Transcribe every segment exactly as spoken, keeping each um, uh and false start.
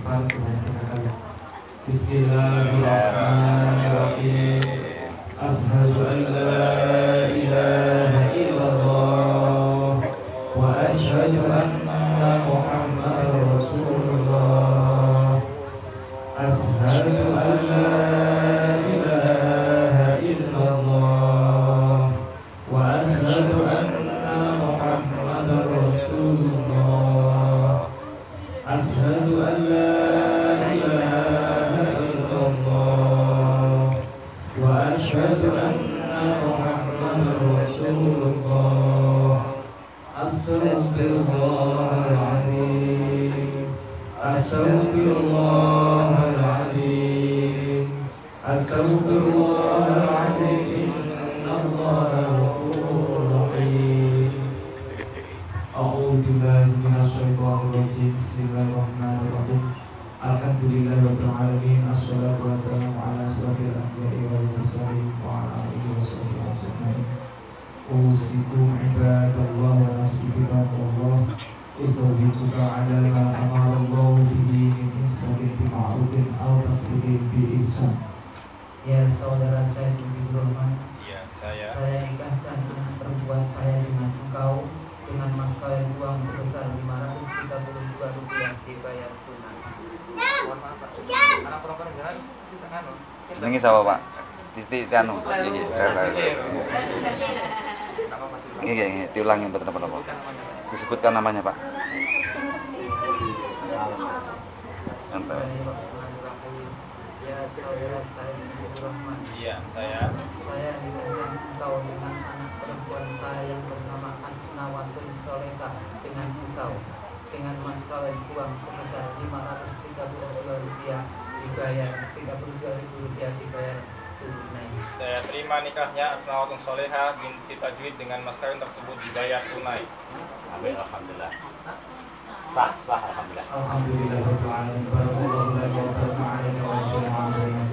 istighfar sebanyak tiga kali. Bismillahirrahmanirrahim. Ashhadu an la ilaha illallah wa ashhadu anna Muhammadar Rasulullah. Ashhadu an la ilaha illallah wa ashhadu anna Muhammadar Rasulullah. Ashhadu an la Asyhadu anna Muhammadar Rasulullah. Astaghfirullahaladzim. Astaghfirullahaladzim. Astaghfirullahaladzim. Innallaha ghafurur rahim. A'udzu billahi minasyaitonir rajim. Bismillahirrahmanirrahim. Alhamdulillahirabbil alamin. Assalatu wassalamu ala asyrofil anbiya'i wal mursalin wa ala alihi washabihi ajmain. Usikum ibadallah wa nafsi bittaqwallah. Usawijuka ala ma amara Allah bihi min ihsanin bi ma'rufin aw tasdiqin bi ihsan. Ya saudara saya Habibur Rahman. Ya, saya. Saya nikahkan anak perempuan saya dengan engkau dengan mas kawin uang sebesar lima ratus tiga puluh dua rupiah dibayar tunai. Mohon maaf Pak. Anak perempuan jalan silakan anu. Senengi sama Pak. Titik anu. Iki. Iki, iki, diulangi betul apa-apa. Disebutkan namanya, Pak. Santai. Ya saudara saya Habibur Rahman. Iya, saya. Saya nikahkan engkau dengan anak perempuan saya yang bernama Asnawatul Solehah dengan engkau dengan mas kawin uang sebesar lima ratus tiga puluh dua rupiah dibayar tiga puluh dua ribu rupiah dibayar tunai. Saya terima nikahnya Asnawatul Solehah binti Tajwid dengan mas kawin tersebut dibayar tunai. Alhamdulillah. Sah, sah alhamdulillah. Alhamdulillah rabbil alamin. Barakallahu lana wa barakatuh wa jami'an.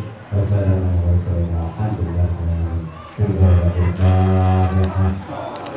Wassalamualaikum warahmatullahi wabarakatuh.